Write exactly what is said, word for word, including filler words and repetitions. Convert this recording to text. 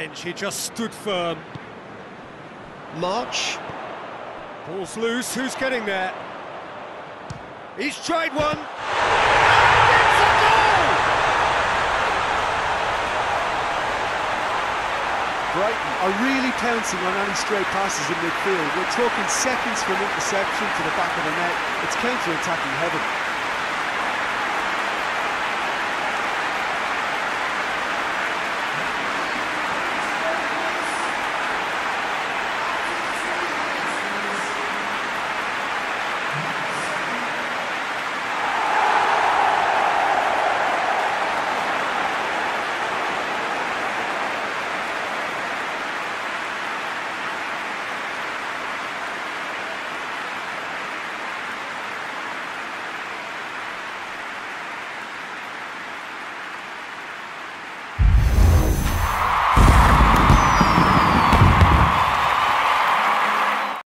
bench, he just stood firm. March. Ball's loose, who's getting there? He's tried one! And it's a goal! Brighton are really pouncing on any stray passes in midfield. We're talking seconds from interception to the back of the net. It's counter-attacking heaven.